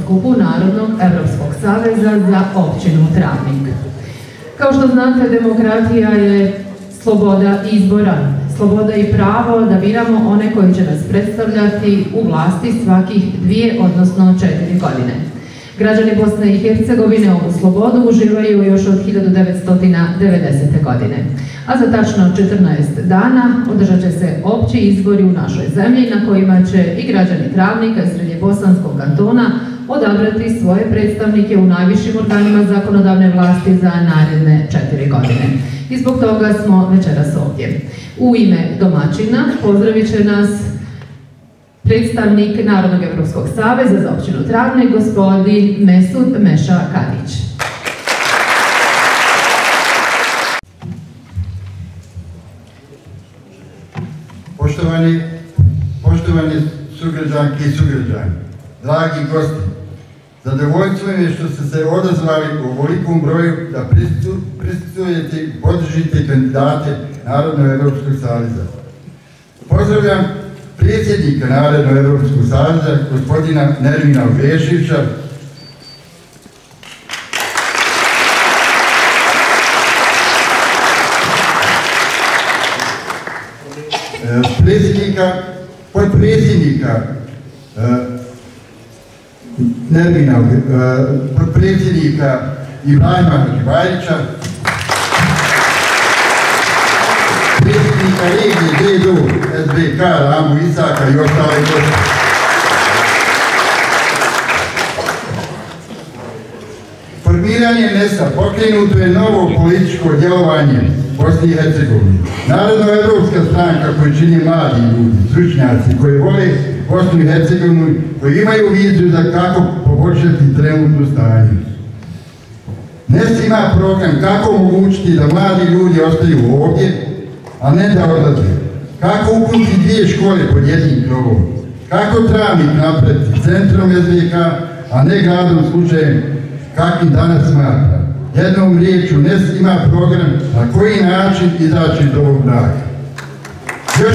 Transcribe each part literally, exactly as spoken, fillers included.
skupu Narodnog Evropskog saveza za općinu Travnik. Kao što znate, demokratija je sloboda izbora, sloboda i pravo da biramo one koji će nas predstavljati u vlasti svakih dvije, odnosno četiri godine. Građani Bosne i Hercegovine ovu slobodu uživaju još od hiljadu devetsto devedesete. godine. A za tačno četrnaest dana održat će se opći izbori u našoj zemlji na kojima će i građani Travnika i Srednjebosanskog kantona odabrati svoje predstavnike u najvišim organima zakonodavne vlasti za naredne četiri godine. I zbog toga smo večeras ovdje. U ime domaćina pozdravit će nas predstavnik Narodnog Evropskog saveza za općinu Travnik, gospodin Mesud Meša Kadić. Poštovani, poštovani sugrađanke i sugrađani, dragi gosti, zadovoljstvo je što ste se odazvali u ovolikom broju da prisustvujete i podržite kandidate Narodnog Evropskog saveza. Pozdravljam predsjednika Narodnog Evropskog saveza, gospodina Nermina Uvešića, predsjednika, podpredsjednika Nermina, podpredsjednika Ibrahima Hađibajrića, predsjednika regije D D U S B K Ramu Isaka i ostale goste. Formiranje mesta pokrenuto je novo političko djelovanje Bosni i Hercegovini. Narodno-evropska stranka koju čini mladi ljudi, stručnjaci koji vole Bosnu i Hercegovinu, koji imaju viziju za kako poboljšati trenutno stanje. N E S ima program kako omogućiti da mladi ljudi ostaju ovdje, a ne da odlaze. Kako upuniti dvije škole pod jednim krovom. Kako Travnik napraviti centrom S B K, a ne gradom slučajem kakvim danas smatra. Jednom riječu, N E S ima program na koji način izaći iz ovog braka. Još,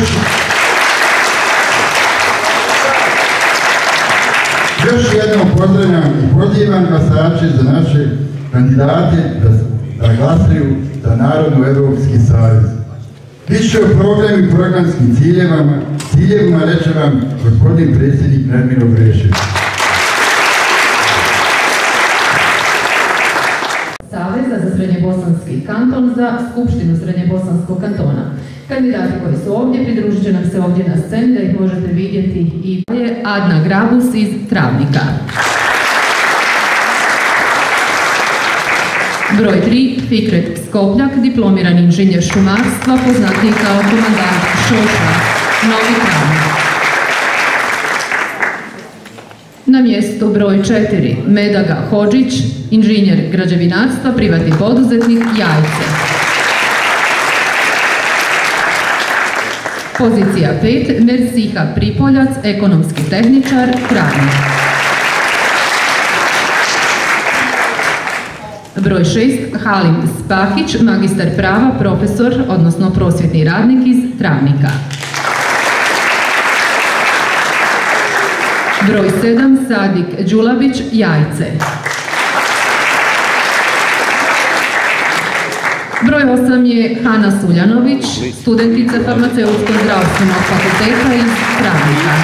još jednom pozdravljam i pozivam glasače za naše kandidate da, da glasaju za Narodno Evropski savez. Više o programu i programskim ciljevama, ciljevima reče vam gospodin predsjednik Nermin Uvešić. Saveza za Srednjebosanski kanton za Skupštinu Srednjebosanskog kantona. Kandidati koji su ovdje pridružit će nam se ovdje na sceni da ih možete vidjeti i je Adna Grabus iz Travnika. Broj tri, Fikret Skopljak, diplomirani inženjer šumarstva, poznatiji kao komandant Šošva, Novi Travnik. Na mjestu broj četiri, Medaga Hodžić, inženjer građevinarstva, privatni poduzetnik, Jajce. Pozicija pet, Mersiha Pripoljac, ekonomski tehničar, Travnik. Broj šest, Halim Spahić, magistar prava, profesor, odnosno prosvjetni radnik iz Travnika. Broj sedam, Sadik Đulabić, Jajce. Broj osam je Hana Suljanović, studentica farmaceutsko-zdravstvenog fakulteta iz Travnika.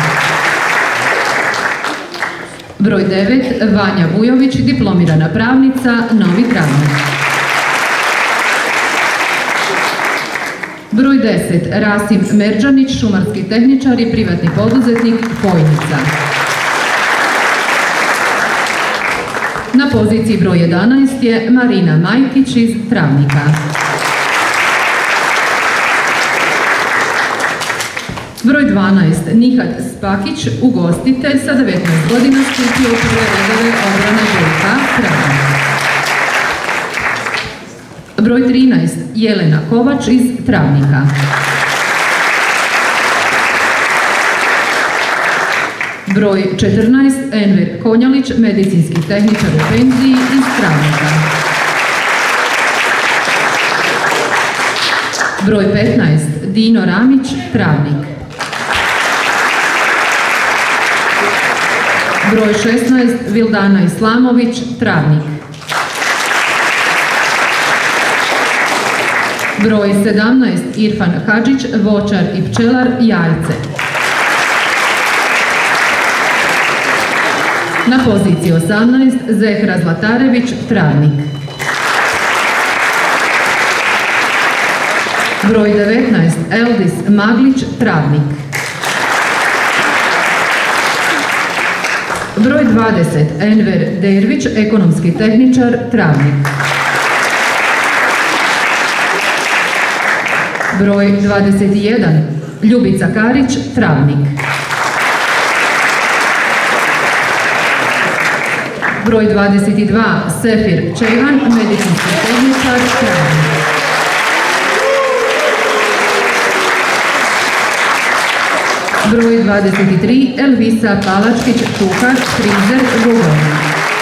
Broj devet, Vanja Vujović, diplomirana pravnica, Novi Travnik. Broj deset, Rasim Merđanić, šumarski tehničar i privatni poduzetnik, Fojnica. Na poziciji broj jedanaest je Marina Majkić iz Travnika. Broj dvanaest, Nihat Spakić, ugostitelj sa devetnaest godina, stupio u prve redove obrane Željka, Travnik. Broj trinaest, Jelena Kovač iz Travnika. Broj četrnaest, Enver Konjalić, medicinski tehničar u penziji iz Travnika. Broj petnaest, Dino Ramić, Travnik. Broj šesnaest Vildana Islamović, Travnik. Broj sedamnaest Irfan Hadžić, voćar i pčelar, Jajce. Na poziciji osamnaest Zehra Zlatarević, Travnik. Broj devetnaest Eldis Maglić, Travnik. Broj dvadeset Enver Dervić, ekonomski tehničar, Travnik. Broj dvadeset jedan Ljubica Karić, Travnik. Broj dvadeset dva Sefir Čejvan, medicinski tehničar, Travnik. Broj dvadeset tri Elvisa Palačkić, kuhar, frizer, Vugoni.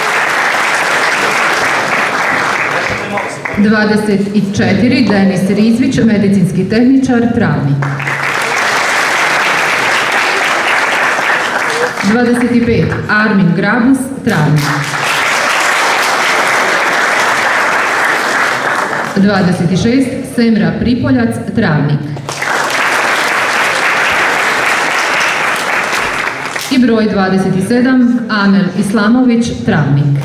dvadeset četiri Denis Rizvić, medicinski tehničar, Travnik. dvadeset pet Armin Grabus, Travnik. dvadeset šest Semra Pripoljac, Travnik. I broj dvadeset sedam Amel Islamović, Travnik.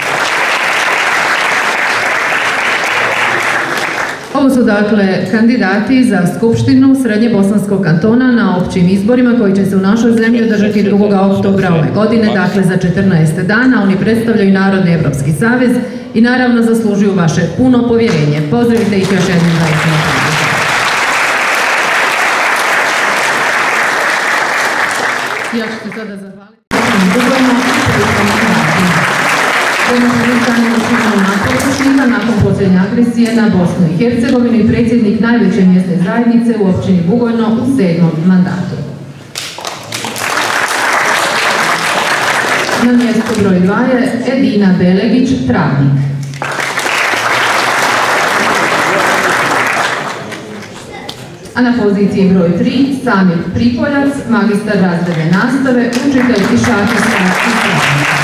Ovo su dakle kandidati za Skupštinu Srednjebosanskog kantona na općim izborima koji će se u našoj zemlji održati drugog oktobra ove godine, dakle za četrnaest dana. Oni predstavljaju Narodni Evropski savez i naravno zaslužuju vaše puno povjerenje. Pozdravite ih još jednom zaista. Ja ću se sada zahvaliti. Nakon posljednje agresije na Bosnu i Hercegovinu i predsjednik najveće mjesne zajednice u općini Bugojno u sedmom mandatu. Na mjestu broj dva je Edina Belegić, Travnik. A na poziciji broj tri Samir Pripoljac, magistar razredne nastave, učitelj i šahista iz Travnika.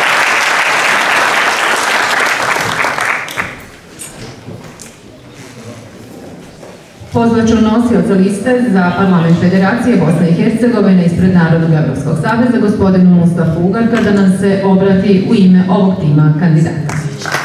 Pozvat ću nosioca liste za Parlament Federacije Bosne i Hercegovine ispred Narodnog Evropskog saveza, gospodinu Mustafu Ugarka, da nam se obrati u ime ovog tima kandidata.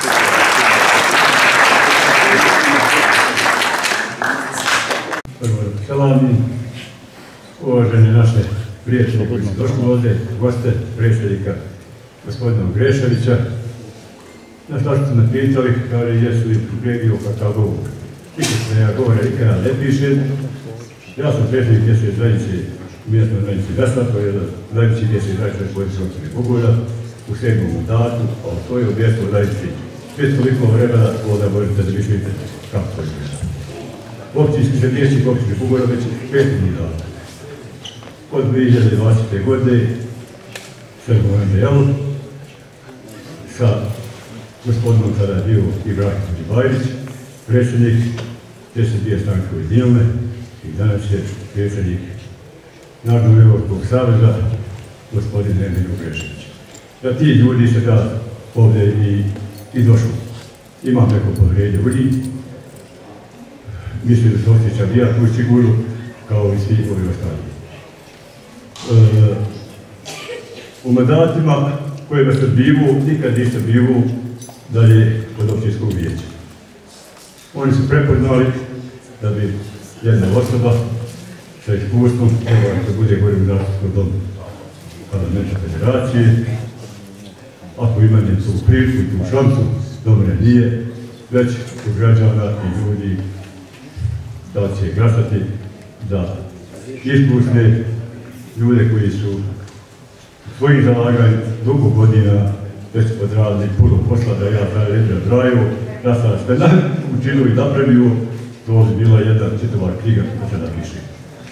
Prvo, salami, uvažene naše prijatelje koji su došli ovdje, goste, predsjednika gospodina Greševića. Na što ste me pitali, kada jesu li pripremio katalogu. Ikada ja govore, ikada ne pišem. Ja sam predsjednik mjesne zajednice, mjesnoj zajednici Vesla, to je jedna zajednici mjesne zajednice područja općine Bugojna u sedmom mandatu, a to je u mjesnoj zajednici pet toliko vremena, onda možete da mislite kako to izgleda. Općinski sredijećnik općine Bugojna već pet mandata. Od dvije hiljade dvadesete. godine sam u em de el-u sa gospodinom kada je bio Ibrahim Đibajrić, predsjednik, te se dvije stranke ujedinile i danas je predsjednik Narodnog Evropskog saveza, gospodin Emil Grešević. Da ti ljudi se da ovdje i, i došli. Imam neko povjerenje u njih. Mislim da se osjećam ja tu sigurno kao i svi ovi ostali. E, u mandatima kojima sam bivu, nikad nisam bivu dalje od općinskog vijeća. Oni su prepoznali da bi jedna osoba sa iskustvom trebala da bude govorim u zastupnom domu Parlamenta Federacije. Ako ima njen tu priliku i tu šansu, dobro nije, već su građana i ljudi da će glasati da ispusne ljude koji su svojih zalaganj dugo godina već odradili puno posla da ja sada reći odraju, da sam sve učinio i napravio, to bi bila jedna čitava knjiga da se napiše.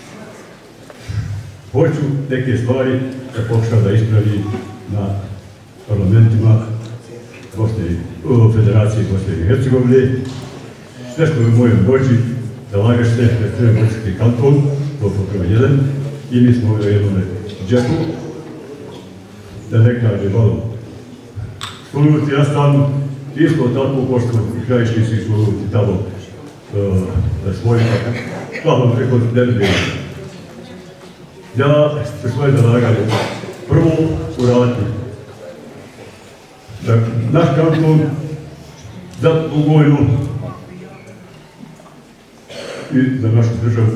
Hoću neke stvari da pokušam da ispravi na parlamentima Bosne, Federacije Bosne i Hercegovine. Sve što je u mojoj moći zalagaš se da treba Bosni kanton, to je prvo jedan, i mi smo u jednom džepu da ne kaže malo sluti, ja stvarno isto tako pošto i krajiški svi sluti tamo na svojima, hvala preko nedelje. Ja se svoje zalaganje prvo uraditi da naš kanton za Bugojnu i za našu državu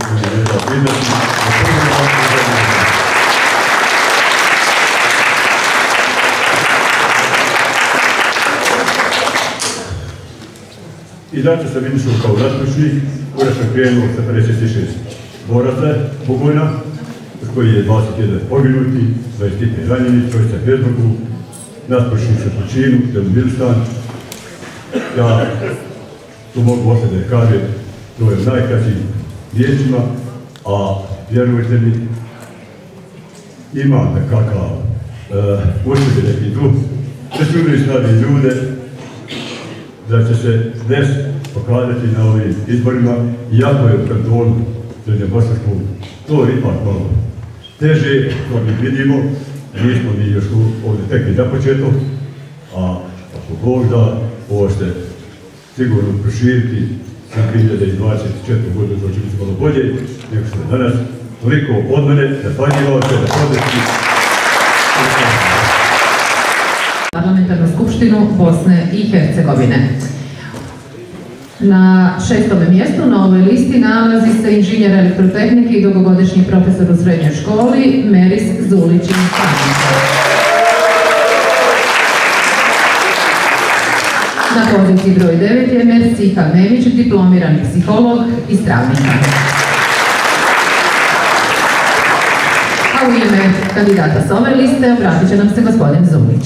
i zato sam išao kao natručnik, ura sam krenuo sa pedeset šest boraca Bugojna, koji je dvadeset jedan poginuti, dvadeset pet ranjeni, trojica beznogu, natpočni se po činu, Mirstan. Ja tu mogu ostati da kažem, to je najkraćim riječima, a vjerujte mi, ima nekakav uštede neki dug, da su uvijek stavi ljude, da će se dnes pokazati na ovim izborima, iako je u kantonu Srednjobosanskom, to je ipak malo teže, to mi vidimo, nismo mi još ovdje tekli započeto, a ako Bog da, ovo će sigurno proširiti sa dvije hiljade dvadeset četvrte. godine, to će biti malo bolje, nego što je danas. Toliko od mene, zahvaljivao se na podršci. Parlamentarnu skupštinu Bosne i Hercegovine. Na šestome mjestu na ovoj listi nalazi se inženjer elektrotehnike i dugogodišnji profesor u srednjoj školi Meris Zulić-Panica. Na poziciji broj devet je Mersiha Memić, diplomirani psiholog iz Travnika. A u ime kandidata s ove liste obratit će nam se gospodin Zulić.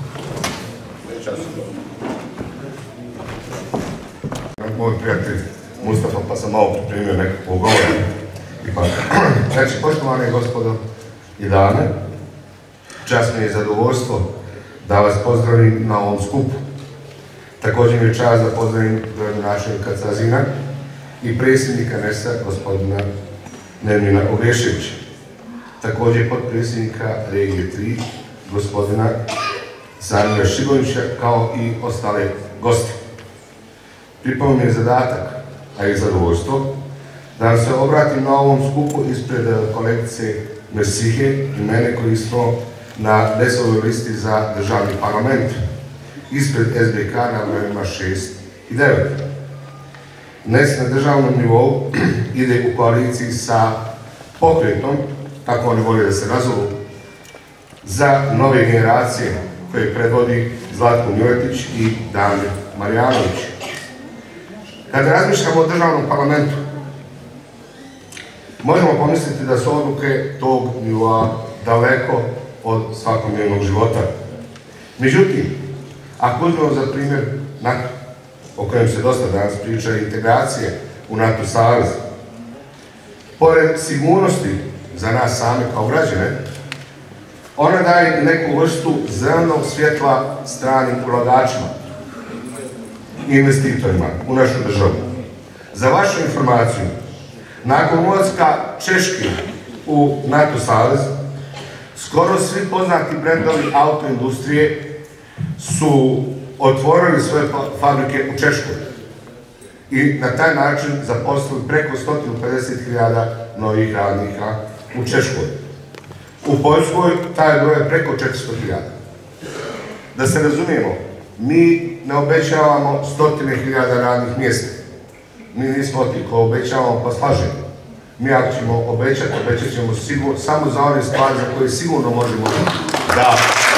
Moj prijatelj Mustafa, pa sam malo pripremio nekakvog govora. Znači, poštovane gospodo i dame, čast mi je zadovoljstvo da vas pozdravim na ovom skupu. Također mi je čast da pozdravim gradonačelnika Cazina i predsjednika N E S-a, gospodina Nermina Ognješevića. Također potpredsjednika Regije tri, gospodina Samira Šigovića, kao i ostale goste. Pripao mi je zadatak, a i zadovoljstvo, da vam se obratim na ovom skupu ispred kolegice Mersihe i mene koji smo na desetoj listi za državni parlament, ispred S B K na brojima šest i devet. N E S na državnom nivou ide u koaliciji sa pokretom, tako oni vole da se nazovu, za nove generacije koje predvodi Zlatko Miletić i Damir Marjanović. Kada razmišljamo o državnom parlamentu, možemo pomisliti da su odluke tog nivoa daleko od svakodnevnog života. Međutim, ako uzmemo za primjer NATO, o kojem se dosta danas priča, integracije u NATO savez, pored sigurnosti za nas same kao građane, ona daje neku vrstu zelenog svjetla stranim ulagačima i investitorima u našu državu. Za vašu informaciju, nakon ulaska Češke u NATO savez, skoro svi poznati brendovi autoindustrije su otvorili svoje fabrike u Češkoj i na taj način zaposlili preko sto pedeset hiljada novih radnika u Češkoj. U Poljskoj taj broj je preko četiristo hiljada. Da se razumijemo, mi ne obećavamo stotine hiljada radnih mjesta. Mi nismo ti ko obećavamo pa slažemo. Mi ako ćemo obećati, obećat ćemo sigurno, samo za one stvari za koje sigurno možemo da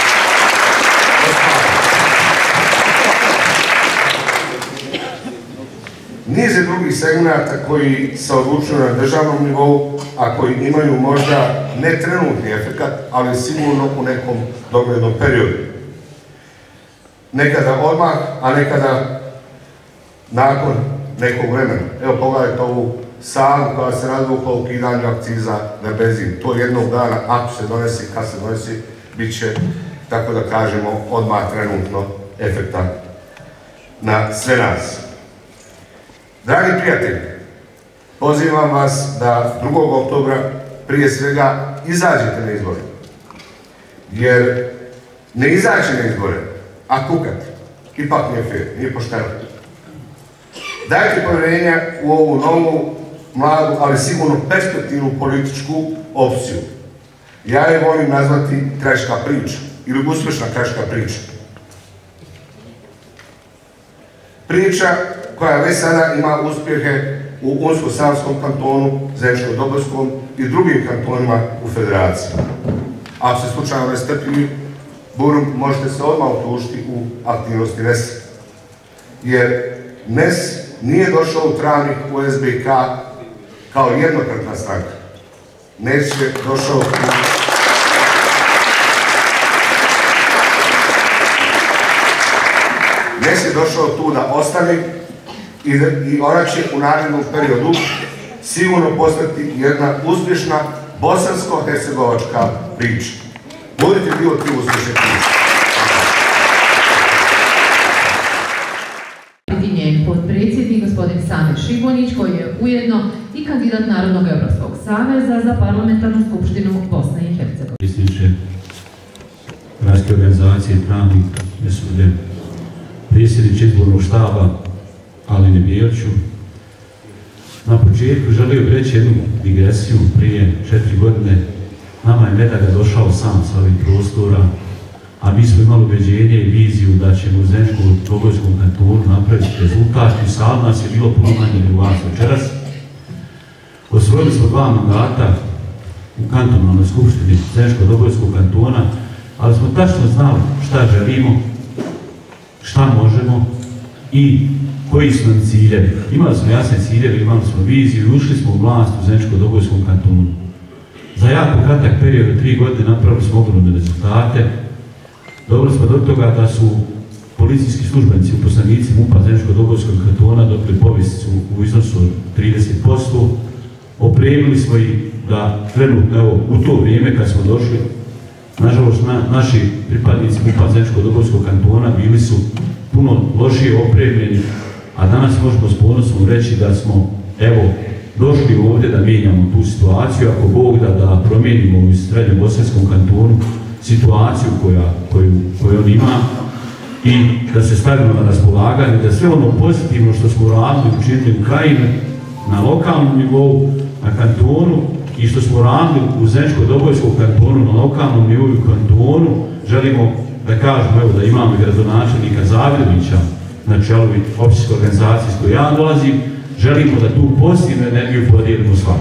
niz je drugih segmenata koji se odlučuju na državnom nivou, a koji imaju možda ne trenutni efekat, ali sigurno u nekom doglednom periodu. Nekada odmah, a nekada nakon nekog vremena. Evo pogledajte ovu sagu koja se razvukla u ukidanju akciza na benzin. To jednog dana, ako se donesi, kad se donesi, bit će, tako da kažemo, odmah trenutno efekta na sve nas. Dragi prijatelji, pozivam vas da drugog oktobra prije svega izađete na izbore. Jer ne izaći na izbore, a kukati, ipak nije fair, nije pošteno. Dajte povjerenja u ovu novu, mladu, ali sigurno perspektivnu političku opciju. Ja je volim nazvati kraška priča ili uspješna kraška priča. Priča koja već sada ima uspjehe u Unsko-Sanskom kantonu, Zeničko-Dobojskom i drugim kantonima u federaciji. Ako se slučajno ne strpljivi, Burum, možete se odmah utužiti u aktivnosti N E S. Jer N E S nije došao u Travnik u S B K kao jednokratna stranka. N E S je došao u... N E S je došao tu da ostane i, i ona će u narednom periodu sigurno postati jedna uspješna bosansko-hercegovačka priča. Budite dio ti uspješne priče. Njen potpredsjednik, gospodin Sane Šibonjić, koji je ujedno i kandidat Narodnog Europskog saveza za parlamentarnu skupštinu Bosne i Hercegovine. Predsjedniče Gradske organizacije Travnik, Mesude, predsjedniče izbornog štaba Aline Bijeliću. Na početku želio reći jednu digresiju. Prije četiri godine nama je Medaga došao sam sa ovih prostora, a mi smo imali ubeđenje i viziju da ćemo u Zeničko-Dobojskom kantonu napraviti rezultat i sad nas je bilo puno manje nego vas večeras. Osvojili smo dva mandata u kantonalnoj skupštini Zeničko-Dobojskog kantona, ali smo tačno znali šta želimo, šta možemo i koji su nam ciljevi. Imali smo jasne ciljeve, imali smo viziju i ušli smo u vlast u Zeničko-Dobojskom kantonu. Za jako kratak period od tri godine napravili smo ogromne rezultate. Dobro smo do toga da su policijski službenici, uposlenici MUP-a Zeničko-Dobojskog kantona dobili povišicu u iznosu od trideset posto. Opremili smo ih da trenutno, evo, u to vrijeme kad smo došli, nažalost, na, naši pripadnici MUP-a Zeničko-Dobojskog kantona bili su puno lošije opremljeni, a danas možemo s ponosom reći da smo, evo, došli ovdje da mijenjamo tu situaciju, ako Bog da, da promijenimo u Srednjobosanskom kantonu situaciju koja, koju, koju on ima i da se stavimo na raspolaganje, da sve ono pozitivno što smo radili u čitavoj krajini na lokalnom nivou, na kantonu i što smo radili u Zeničko-Dobojskom kantonu na lokalnom nivou i kantonu, želimo da kažemo, evo, da imamo i gradonačelnika Zagradića na čelu općinske organizacije s koje ja dolazim, želimo da tu pozitivnu energiju podijelimo s vama.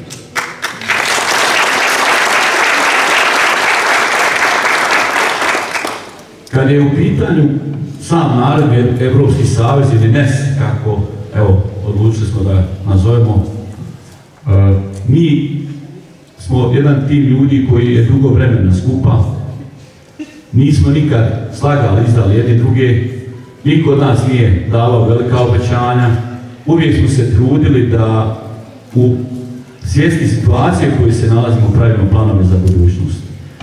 Kad je u pitanju sam narod, Evropski savez ili N E S, kako, evo, odlučili smo da nazovemo, uh, mi smo jedan tim ljudi koji je dugo vremena skupa, nismo nikad slagali, izdali jedni druge, niko od nas nije davao velika obećanja, uvijek smo se trudili da u svjesni situacije u kojoj se nalazimo pravimo planove za budućnost.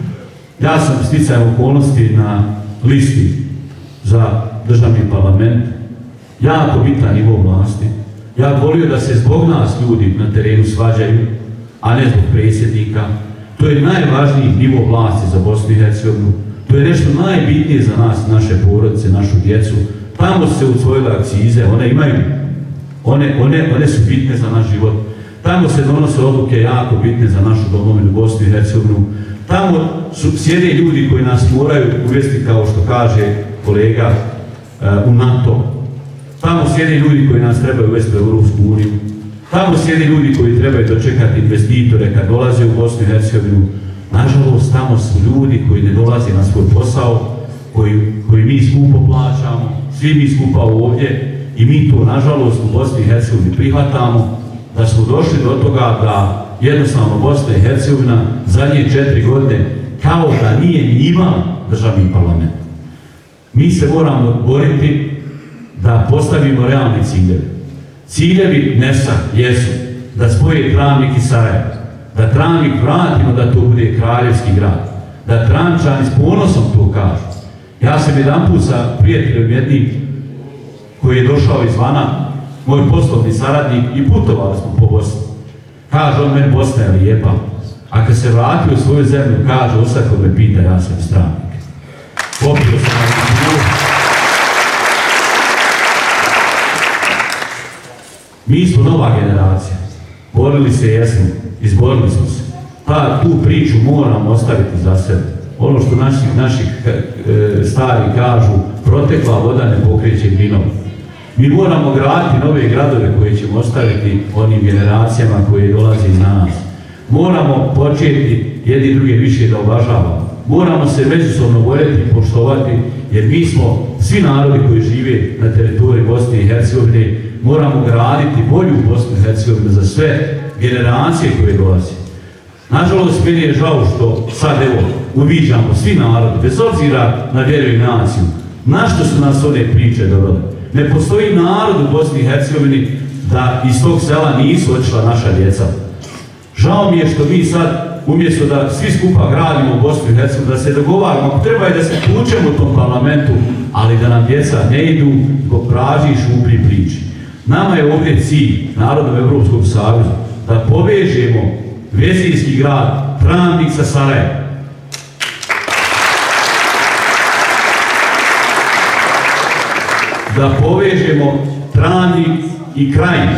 Ja sam sticajem okolnosti na listi za državni parlament, jako bitan nivo vlasti. Ja volio da se zbog nas ljudi na terenu svađaju, a ne zbog predsjednika. To je najvažniji nivo vlasti za Bosnu i Hercegovinu. To je nešto najbitnije za nas, naše porodice, našu djecu. Tamo se usvojile akcize, one imaju, one, one, one su bitne za naš život. Tamo se donose odluke jako bitne za našu domovinu, Bosnu i Hercegovinu. Tamo su sjede ljudi koji nas moraju uvesti, kao što kaže kolega, u NATO. Tamo sjede ljudi koji nas trebaju uvesti u Europsku uniju. Tamo sjede ljudi koji trebaju dočekati investitore kad dolaze u Bosnu i Hercegovinu. Nažalost, tamo su ljudi koji ne dolaze na svoj posao, koji, koji mi skupo plaćamo, svi mi skupa ovdje i mi to, nažalost, u Bosni i Hercegovini prihvatamo, da smo došli do toga da jednostavno Bosna i Hercegovina zadnje četiri godine kao da nije ni imala državni parlament. Mi se moramo boriti da postavimo realni ciljevi. Ciljevi N E S-a jesu da spoje Travnik i Sarajevo, da Travnik vratimo da to bude kraljevski grad, da Travničani s ponosom to kažu. Ja sam jedan put sa prijateljem jednim koji je došao izvana, moj poslovni saradnik, i putovali smo po Bosni. Kaže on, meni Bosna je lijepa, a kad se vrati u svoju zemlju, kaže, osad kod me pita, ja sam iz Travnika. popio sam na kulturu. Mi smo nova generacija. Borili se jesmo, izborili smo se. Ta, tu priču moramo ostaviti za sebe. Ono što naši, naši e, stari kažu, protekla voda ne pokreće glinom. Mi moramo graditi nove gradove koje ćemo ostaviti onim generacijama koje dolaze iz nas. Moramo početi jedni druge više da uvažavamo. Moramo se međusobno voljeti i poštovati, jer mi smo, svi narodi koji žive na teritoriji Bosne i Hercegovine, moramo graditi bolju Bosnu i Hercegovinu za sve generacije koje dolaze. Nažalost, meni je žao što sad, evo, uviđamo svi narodi, bez obzira na vjeru i naciju, na što su nas one priče dovele. Ne postoji narod u Bosni i Hercegovini da iz tog sela nisu odšla naša djeca. Žao mi je što mi sad, umjesto da svi skupa gradimo Bosnu i Hercegovinu, da se dogovaramo, ako treba je da se uključemo u tom parlamentu, ali da nam djeca ne idu zbog praži i šuplji priči. Nama je ovdje cilj, narodom Evropskog saveza, da povežemo vezijski grad Travnik sa Sarajevom. Da povežemo Travnik i Krajinu.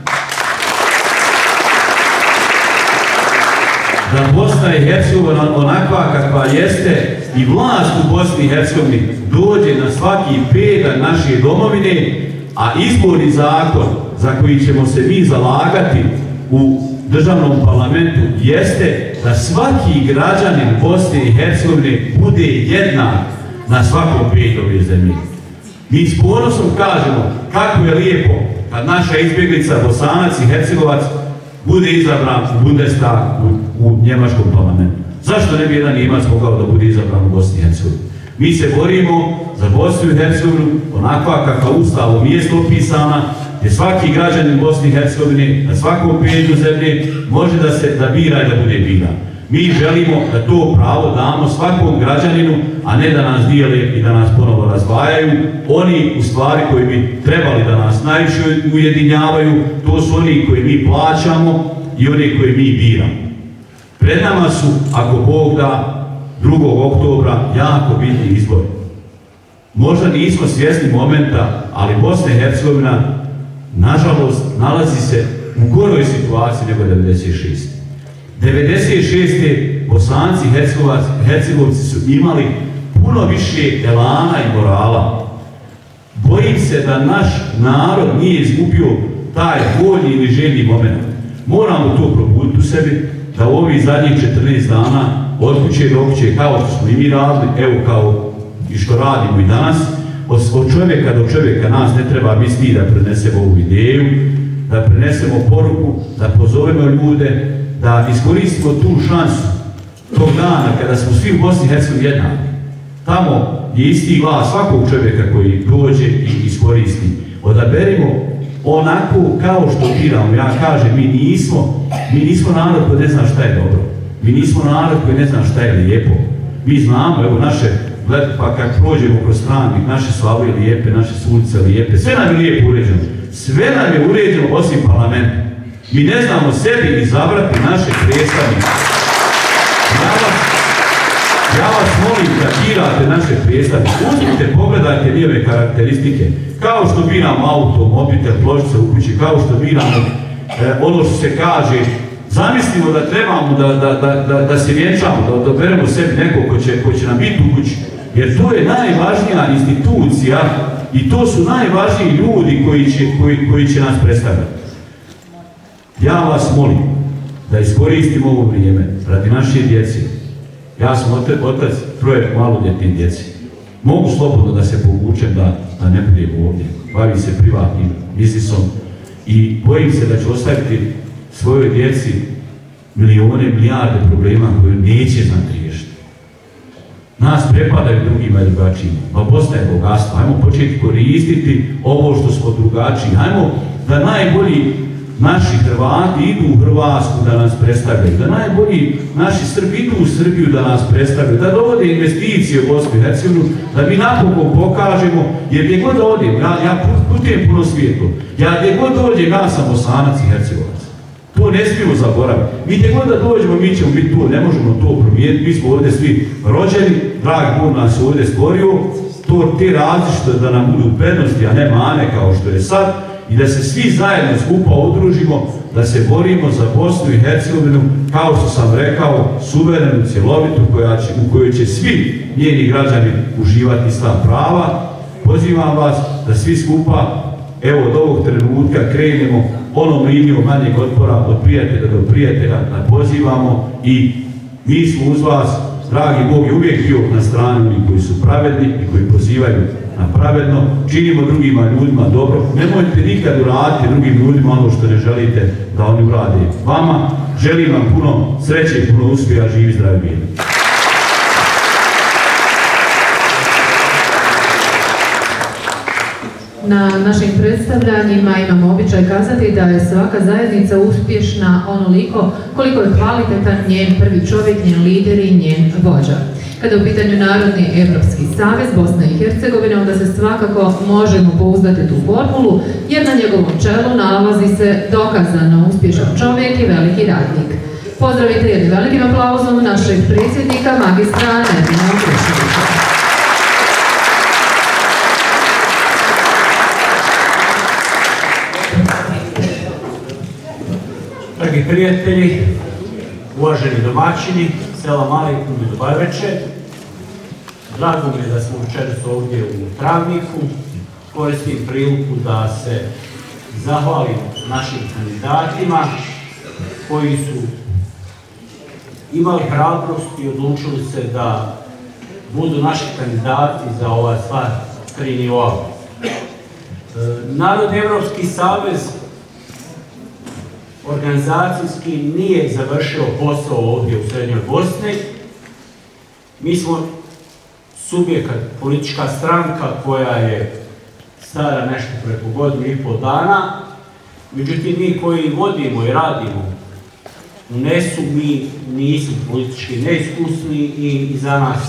Da Bosna i Hercegovina onakva kakva jeste i vlast u Bosni i Hercegovini dođe na svaki pedalj naše domovine, a izborni zakon za koji ćemo se mi zalagati u državnom parlamentu jeste da svaki građanin Bosne i Hercegovine bude jednak na svakom pedalju ove zemlje. Mi s ponosom kažemo kako je lijepo kad naša izbjeglica Bosanac i Hercegovac bude izabran u Bundestag u, u njemačkom parlamentu. Zašto ne bi jedan Njemac mogao da bude izabran u Bosni i Hercegovini? Mi se borimo za Bosnu i Hercegovinu onakva kakva Ustavom jest opisana, gdje svaki građanin Bosne i Hercegovine na svakom pedalju zemlje može da se da bira i da bude biran. Mi želimo da to pravo damo svakom građaninu, a ne da nas dijele i da nas ponovo razdvajaju. Oni u stvari koji bi trebali da nas najviše ujedinjavaju, to su oni koji mi plaćamo i oni koji mi biramo. Pred nama su, ako Bog da, drugog oktobra jako bitni izbori. Možda nismo svjesni momenta, ali Bosna i Hercegovina, nažalost, nalazi se u goroj situaciji nego devedeset šeste. devedeset šeste. Bosanci i Hercegovci su imali puno više elana i morala. Bojim se da naš narod nije izgubio taj voljni ili željni moment. Moramo to probuditi u sebi, da u ovih zadnjih četrnaest dana od kuće do kuće, kao što smo i mi radili, evo kao i što radimo i danas, od čovjeka do čovjeka nas ne treba misli da prenesemo ovu ideju, da prenesemo poruku, da pozovemo ljude, da iskoristimo tu šansu tog dana kada smo svi u Bosni i Hercegovini jednaki. Tamo je isti glas svakog čovjeka koji dođe i iskoristi. Odaberimo onako kao što biramo. Ja kažem, mi nismo, mi nismo narod koji ne zna šta je dobro. Mi nismo narod koji ne zna šta je lijepo. Mi znamo, evo naše, pa kad prođemo kroz Travnik, naše slave lijepe, naše su ulice lijepe, sve nam je lijepo uređeno. Sve nam je uređeno osim parlamenta. Mi ne znamo sebi izabrati naše predstavnike. Ja vas, ja vas molim da birate naše predstavnike. Uzmite, pogledajte njihove karakteristike. Kao što biramo auto, mobitel, pločice u kući, kao što biramo e, ono što se kaže. Zamislimo da trebamo da, da, da, da, da se vjenčamo, da doberemo sebi nekog ko će, ko će nam biti u kući. Jer to je najvažnija institucija i to su najvažniji ljudi koji će, koji, koji će nas predstavljati. Ja vas molim da iskoristimo ovo vrijeme radi naše djece. Ja sam otac troje maloljetnih djeci. Mogu slobodno da se povučem da, da ne budem ovdje. Bavim se privatnim biznisom i bojim se da ću ostaviti svojoj djeci milijone, milijarde problema koje neće znati riješiti. Nas prepadaju drugima i drugačijima. Pa Bosna je bogatstvo. Hajmo početi koristiti ovo što smo drugačiji. Hajmo da najbolji naši Hrvati idu u Hrvatsku da nas predstavljaju, da najbolji naši Srbi idu u Srbiju da nas predstavljaju, da dovode investicije u Bosnu i Hercegovinu, da mi napokon pokažemo, jer gdje god odem, ja, ja putujem puno svijetu, ja gdje god dođem, ja sam Bosanac i Hercegovac. To To ne smijemo zaboraviti. Mi tek god da dođemo, mi ćemo biti tu, ne možemo to promijeniti, mi smo ovdje svi rođeni, dragi Bog nas je ovdje stvorio, to te različite da nam budu prednosti, a ne mane kao što je sad, i da se svi zajedno skupa udružimo, da se borimo za Bosnu i Hercegovinu, kao što sam rekao, suverenu, cjelovitu, koja će, u kojoj će svi njeni građani uživati sva prava. Pozivam vas da svi skupa, evo od ovog trenutka, krenemo onom linijom manjeg otpora od prijatelja do prijatelja, da pozivamo i mi smo uz vas, dragi Bog je uvijek bio na strani onih koji su pravedni i koji pozivaju na pravedno, činimo drugima ljudima dobro, nemojte nikad uraditi drugim ljudima ono što ne želite da oni urade vama. Želim vam puno sreće i puno uspjeha, živi, zdravi, mirni. Na našim predstavljanjima imamo običaj kazati da je svaka zajednica uspješna onoliko koliko je kvalitetan njen prvi čovjek, njen lider i njen vođa. Kada je u pitanju Narodni Evropski savez Bosne i Hercegovine, onda se svakako možemo pouzdati tu formulu, jer na njegovom čelu nalazi se dokazano uspješan čovjek i veliki radnik. Pozdravite jednim velikim aplauzom našeg predsjednika, magistra Nedina Kreševića. Dragi prijatelji, uvaženi domaćini, selam alejkum i dobar večer. Drago mi je da smo večeras ovdje u Travniku. Koristim priliku da se zahvalim našim kandidatima koji su imali hrabrost i odlučili se da budu naši kandidati za ova sva tri nivoa. Narodni Evropski savez organizacijski nije završio posao ovdje u Srednjoj Bosni. Mi smo subjekat, politička stranka koja je stara nešto preko godinu i pol dana. Međutim, mi koji vodimo i radimo u N E S-u, mi nismo politički neiskusni i, i za nas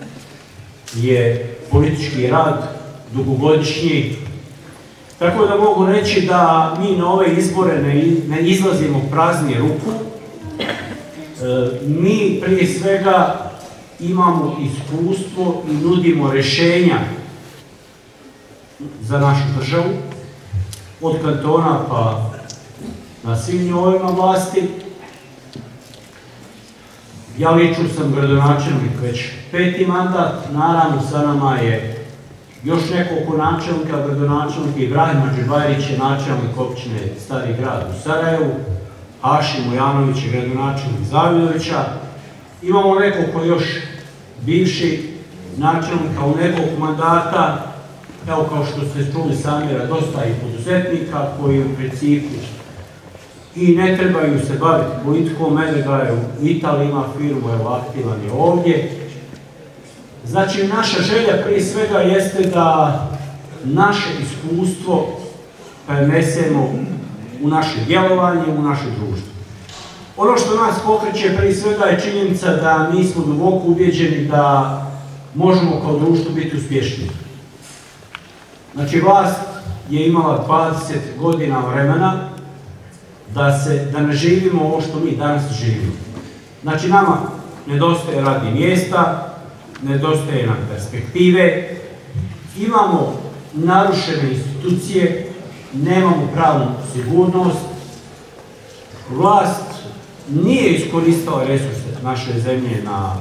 je politički rad dugogodišnji. Tako da mogu reći da mi na ove izbore ne, ne izlazimo prazni ruku. E, mi prije svega imamo iskustvo i nudimo rješenja za našu državu, od kantona pa na svim nivoima vlasti. Ja lično sam gradonačelnik već peti mandat, naravno sa nama je još nekoliko načelnika, gradonačelnika. Ibrahim Hadžibajrić je načelnik općine Stari grad u Sarajevu, Hašim Mujanović je gradonačelnik Zavidovića. Imamo nekoliko još bivših načelnika u nekoliko mandata. Evo, kao što ste čuli Samira, dosta i poduzetnika koji u principu i ne trebaju se baviti politikom. Mene ga je u Italiji, ima firmu, evo aktivan je ovdje. Znači, naša želja prije svega jeste da naše iskustvo prenesemo u naše djelovanje, u naše društvo. Ono što nas pokreće prije svega je činjenica da mi smo duboko ubjeđeni da možemo kao društvo biti uspješniji. Znači, vlast je imala dvadeset godina vremena da, se, da ne živimo ovo što mi danas živimo. Znači, nama nedostaje radnih mjesta, nedostaje nam perspektive, imamo narušene institucije, nemamo pravnu sigurnost, vlast nije iskoristila resurse naše zemlje na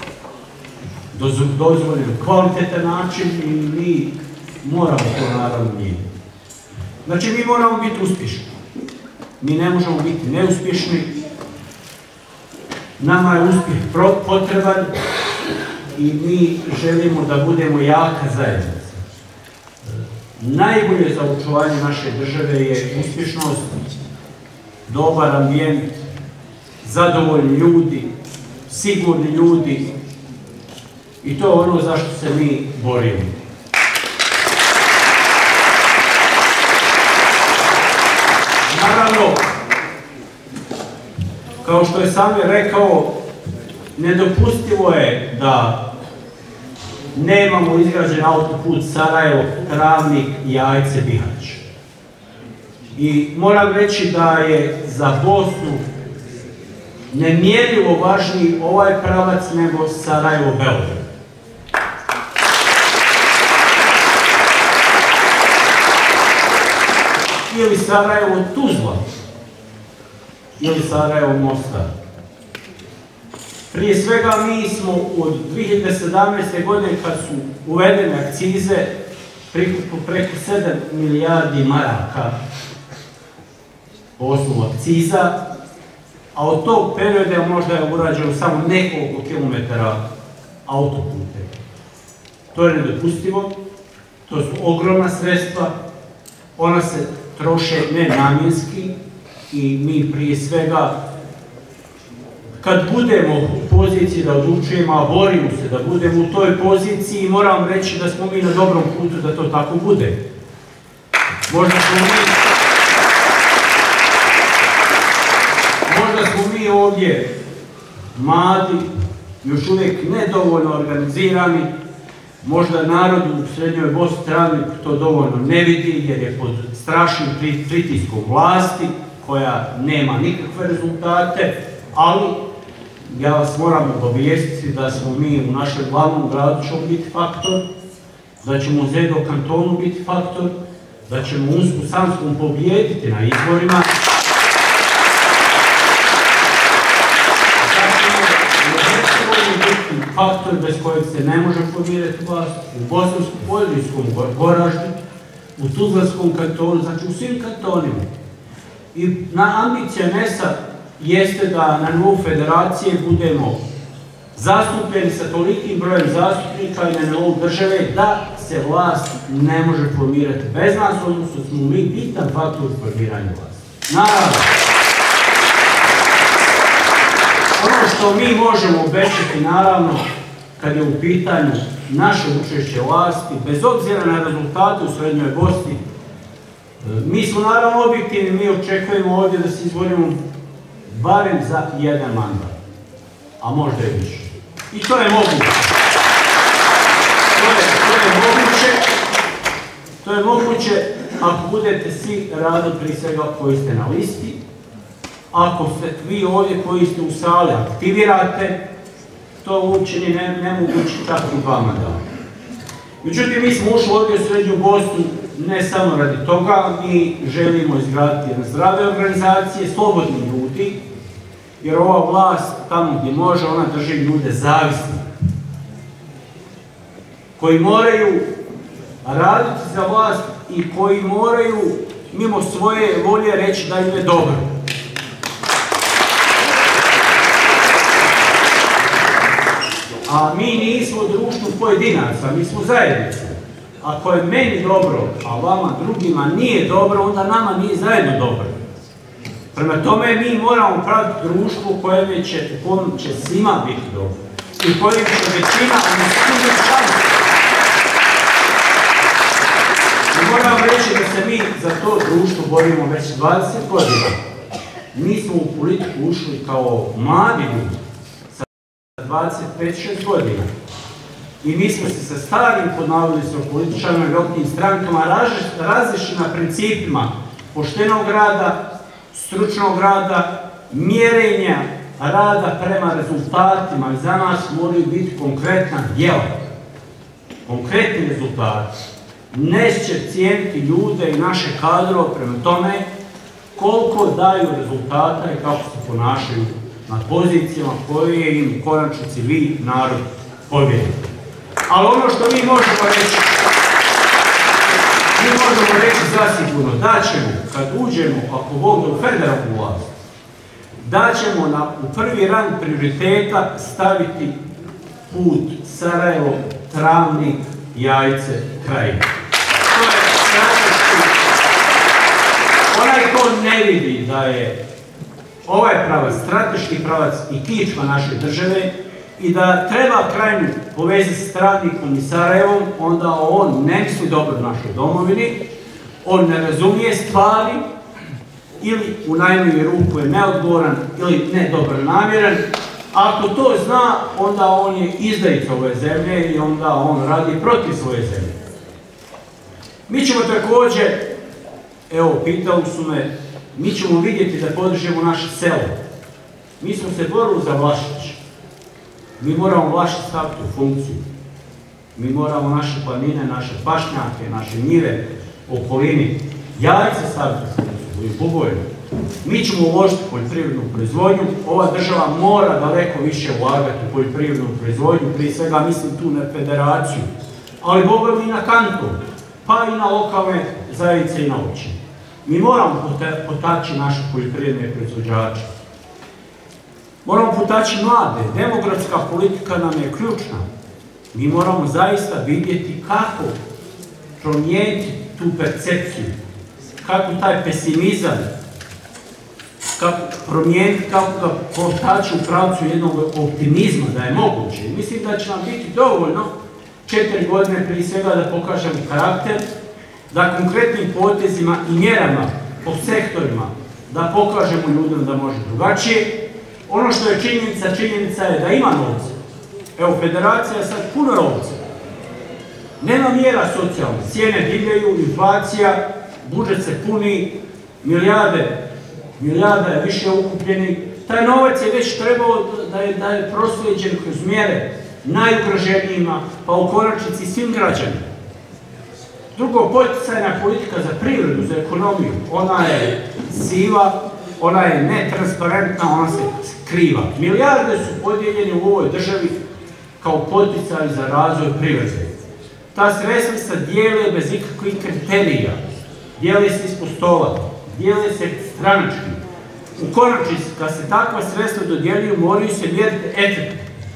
dozvoljen kvalitetan način i mi moramo to naravno mijenjati. Znači, mi moramo biti uspješni. Mi ne možemo biti neuspješni. Nama je uspjeh potreban i mi želimo da budemo jaka zajednica. Najbolje za očuvanje naše države je uspješnost, dobar ambijent, zadovoljni ljudi, sigurni ljudi i to je ono za što se mi borimo. Naravno, kao što je Samir rekao, nedopustivo je da nemamo izgrađen autoput Sarajevo, Travnik i Ajce Bihać. I moram reći da je za Bosnu nemjerljivo važniji ovaj pravac nego Sarajevo-Beograd. Ili Sarajevo-Tuzla, ili Sarajevo-Mostar. Prije svega mi smo od dvije hiljade sedamnaeste. godine kad su uvedene akcize prikupili preko sedam milijardi maraka po osnovu akciza, a od tog perioda možda je urađeno samo nekoliko kilometara autopute. To je nedopustivo, to su ogromna sredstva, ona se troše nenamjenski i mi prije svega kad budemo u poziciji da odlučujemo, a borimo se da budemo u toj poziciji, moram reći da smo mi na dobrom putu da to tako bude. Možda smo mi, možda smo mi ovdje mladi, još uvijek nedovoljno organizirani, možda narod u Srednjoj Bosni to dovoljno ne vidi jer je pod strašnim pritiskom vlasti koja nema nikakve rezultate, ali ja vas moram obavijestiti da smo mi u našem glavnom gradu ćemo biti faktor, da ćemo u Zedo kantonu biti faktor, da ćemo Unsku Sanskom pobijediti na izborima, faktor bez kojeg se ne može formirati vlast, u Bosansko-Poljskom Goraždu, u Tuzlanskom kantonu, znači u svim kantonima. I na ambicija N E S-a jeste da na nivou federacije budemo zastupljeni sa tolikim brojem zastupnika i na nivou države da se vlast ne može formirati bez nas, odnosno smo mi bitan faktor u formiranju vlasti. Naravno, ono što mi možemo obećati, naravno, kad je u pitanju naše učešće vlasti, bez obzira na rezultate u Srednjoj Bosni, mi smo naravno objektivni, mi očekujemo ovdje da se izborimo barem za jedan mandat, a možda i više. I to je moguće. To je, to je moguće, to je moguće ako budete svi radili prije svega koji ste na listi, ako ste vi ovdje koji ste u sali aktivirate, to uopće ni ne, nemoguće čak i vama da. Međutim, mi smo ušli ovdje u Srednju Bosnu ne samo radi toga, mi želimo izgraditi jedne zdrave organizacije, slobodni ljudi, jer ova vlast tamo gdje može, ona drži ljude zavisni, koji moraju raditi za vlast i koji moraju mimo svoje volje reći da im je dobro. A mi nismo društvo pojedinaca, mi smo zajednice. Ako je meni dobro, a vama drugima nije dobro, onda nama nije zajedno dobro. Prema tome mi moramo praviti društvo u kojem će, u kojem će svima biti dobro. I u kojem će većina, ali svima šanse. I moram reći da se mi za to društvo borimo već dvadeset godina. Mi smo u politiku ušli kao mladi ljudi. dvadeset pet do šest godina. I mi smo se sa starim podnavodnicima političarima i velikim strankama različili na principima poštenog rada, stručnog rada, mjerenja rada prema rezultatima. I za nas moraju biti konkretna djela. Konkretni rezultati. Ne će cijeniti ljude i naše kadrove prema tome koliko daju rezultata i kako se ponašaju na pozicijama koje im u konačnici vi, narod, povjerite. Ali ono što mi možemo reći, mi možemo reći zasigurno da ćemo, kad uđemo, ako Bog da u federalnu vlast, da ćemo na, u prvi rang prioriteta staviti put Sarajevo, Travnik, Jajce, Krajina. To je strateški. Onaj ko ne vidi da je ovaj pravac, strateški pravac i kičma naše države i da treba Krajinu povezati s Travnikom i Sarajevom, onda on ne misli dobro našoj domovini, on ne razumije stvari ili u najmanju ruku je neodgovoran ili nedobronamjeran. Ako to zna, onda on je izdajica ove zemlje i onda on radi protiv svoje zemlje. Mi ćemo također evo, pitali su me, mi ćemo vidjeti da podržimo naše selo. Mi smo se borili za Vlašić. Mi moramo Vlašić staviti u funkciju. Mi moramo naše planine, naše pašnjake, naše njive, okolini, jajce staviti u funkciju, i bubojne. Mi ćemo uložiti poljoprivrednu proizvodnju, ova država mora daleko više ulagati u poljoprivrednu proizvodnju, prije svega mislim tu na federaciju, ali boga mi na kanton, pa i na lokalne zajednice i na općine. Mi moramo potaći naše poljoprivredne proizvođače. Moramo potaći mlade, demografska politika nam je ključna. Mi moramo zaista vidjeti kako promijeniti tu percepciju, kako taj pesimizam, kako promijeniti, kako ga potaći u pravcu jednog optimizma, da je moguće. Mislim da će nam biti dovoljno četiri godine prije svega da pokažemo karakter, da konkretnim potezima i mjerama po sektorima da pokažemo ljudima da može drugačije. Ono što je činjenica, činjenica je da ima novca. Evo, federacija je sad puno novca. Nema mjera socijalne, cijene divljaju, inflacija, budžet se puni, milijarde, milijarda je više ukupljeni. Taj novac je već trebao da je, da je proslijeđen kroz mjere najugroženijima, pa u konačnici svim građanima. Drugo, poticajna politika za privredu, za ekonomiju, ona je siva, ona je netransparentna, ona se skriva. Milijarde su podijeljene u ovoj državi kao poticaj za razvoj privrede. Ta sredstva se dijele bez ikakvih kriterija, dijele se ispod stola, dijele se stranački. U konačnici, kad se takva sredstva dodjeljuju, moraju se mjeriti efekti.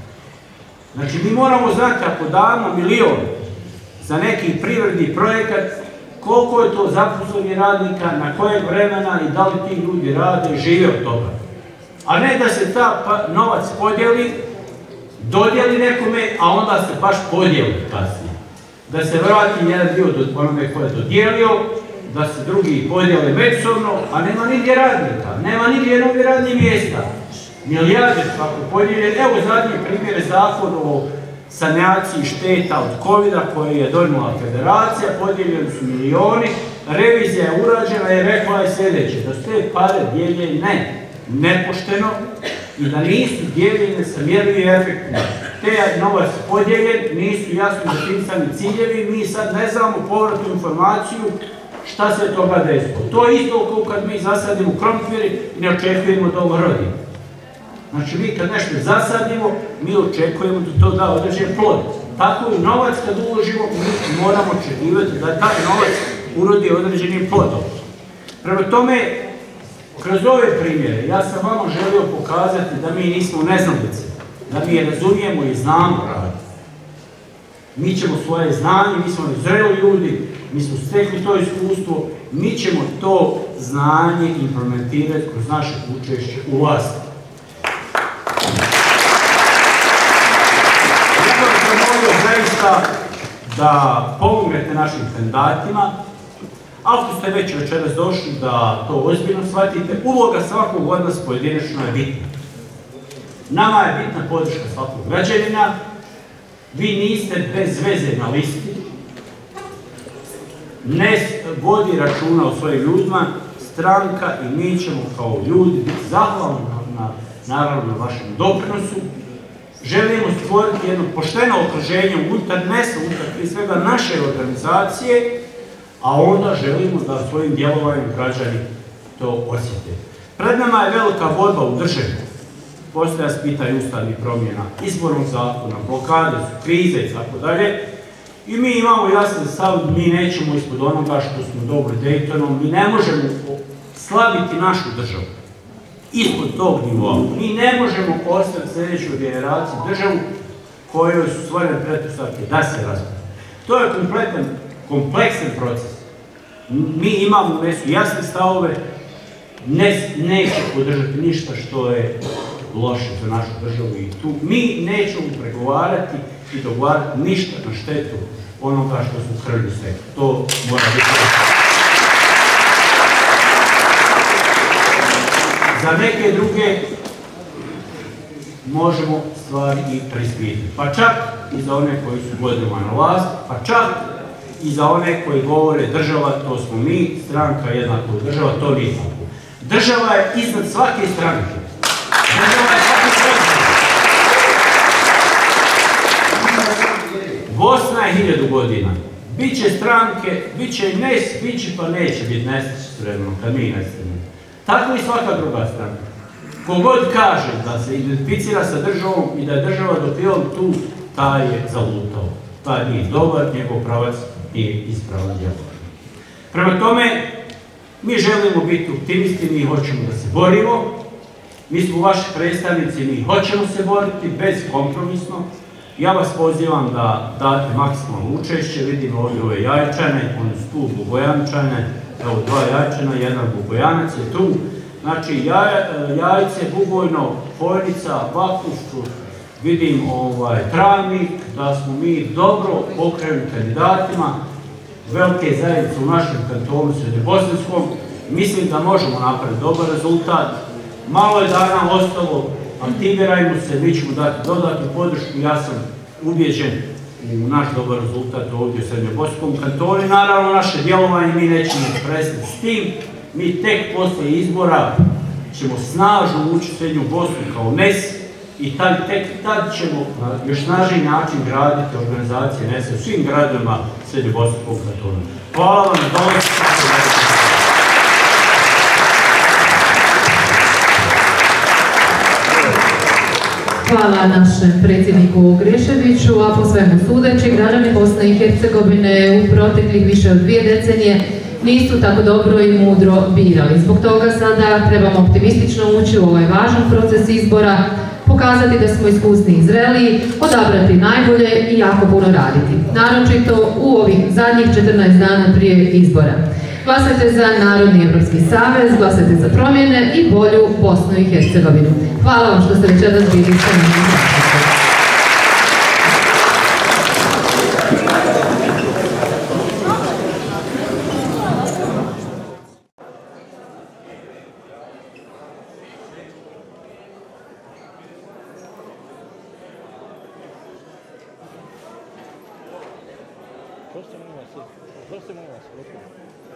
Znači, mi moramo znati ako damo milion za neki privredni projekat, koliko je to zaposlenih radnika, na kojeg vremena i da li ti ljudi rade i žive od toga. A ne da se ta novac podijeli, dodijeli nekome, a onda se baš podijeli kasnije. Da se vrati jedan dio do onome koje je dodijelio, da se drugi podijeli međusobno, a nema nigdje radnika, nema nigdje novi radnih mjesta. Milijarde svako podijeljene. Evo zadnji primjer je zakon o sanaciji šteta od kovida koje je donijela federacija, podijeljeni su milioni, revizija je urađena i rekla je sljedeće, da su te pare dijeljene nepošteno i da nisu dijeljene sa mjerljivim efektima. Te novac podijeljen, nisu jasno zapisani ciljevi, mi sad ne znamo povratnu informaciju šta se toga desilo. To je isto kao kad mi zasadimo krompir i ne očekujemo da ovo rodi. Znači, mi kad nešto zasadimo, mi očekujemo da to da određen plod. Tako i novac kad uložimo, mi moramo očekivati da taj novac urodi određenim plodom. Prema tome, kroz ove primjere, ja sam vama želio pokazati da mi nismo neznalice, da mi je razumijemo i znamo raditi. Mi ćemo svoje znanje, mi smo zreli ljudi, mi smo stekli to iskustvo, mi ćemo to znanje implementirati kroz naše učešće u vlasti. Ja bih zamolio zaista da pomognete našim kandidatima. Ako ste već večeras došli da to ozbiljno shvatite, uloga svakog od nas pojedinačno je bitna. Nama je bitna podrška svakog građanina. Vi niste bez veze na listi. Ne vodi računa o svojim ljudima. Stranka i mi ćemo kao ljudi biti zahvalni na, naravno, na vašem doprinosu. Želimo stvoriti jedno pošteno okruženje unutar mesta, unutar prije svega naše organizacije, a onda želimo da svojim djelovanjem građani to osjete. Pred nama je velika borba u državi. Postoje pitanje ustavnih promjena, izbornog zakona, blokade su, krize i tako dalje. I mi imamo jasan stav, mi nećemo ispod onoga što smo dobri Daytonom, mi ne možemo slabiti našu državu ispod tog nivoa. Mi ne možemo postaviti sljedeću generaciju državu kojoj su stvorene pretpostavke da se razvije. To je kompletan, kompleksan proces. Mi imamo u nesu jasne stavove, ne, neće podržati ništa što je loše za našu državu i tu. Mi nećemo pregovarati i dogovarati ništa na štetu onoga što su krvni sektor. To mora biti. Za neke druge možemo stvari i prispiti. Pa čak i za one koji su godinama na vlast, pa čak i za one koji govore država, to smo mi, stranka jednako država, to nije tako. Država je iznad svake stranke. Država je svake stranke. Bosna je hiljadu godina. Biće stranke, biće i nes, biće pa neće biti nesredno, kad mi nesredno. Tako i svaka druga stranka. Kogod kaže da se identificira sa državom i da je država dopijom tu, taj je zalutao. Taj nije dobar, njegov pravac nije ispravan djelovan. Prema tome, mi želimo biti optimisti, mi hoćemo da se borimo. Mi smo vaši predstavnici, mi hoćemo se boriti bezkompromisno. Ja vas pozivam da date maksimalno učešće, vidimo ovdje ove jajčane, one su tu bubojančane, evo dva jajčana, jedan bubojanac je tu. Znači jajce, bubojno, fojnica, vakuš, vidim travnik, da smo mi dobro pokrenuti kandidatima, velike zajednice u našem kantonu Srednjobosanskom, mislim da možemo napraviti dobar rezultat. Malo je dana ostalo, aktivirajmo se, mi ćemo dati dodatnu podršku, ja sam ubjeđen u naš dobar rezultat ovdje u Srednjobosanskom kantonu. Naravno, naše djelovanje mi nećemo prestati s tim, mi tek posle izbora ćemo snažno ući u Srednju Bosnu kao N E S i tek tad ćemo na još snažniji način graditi organizacije N E S-a u svim gradovima Srednjobosanskog kantona. Hvala vam na dolasku. Hvala našem predsjedniku Greševiću, a po svemu sudeći građani Bosne i Hercegovine u proteklih više od dvije decenije nisu tako dobro i mudro birali. Zbog toga sada trebamo optimistično ući u ovaj važan proces izbora, pokazati da smo iskusni i zreliji, odabrati najbolje i jako puno raditi. Naročito u ovih zadnjih četrnaest dana prije izbora. Glasajte za Narodni Evropski savez, glasajte za promjene i bolju Bosnu i Hercegovinu. Hvala vam što ste večeras bili sa nama. Prosto molim vas, prosto molim vas, prosto.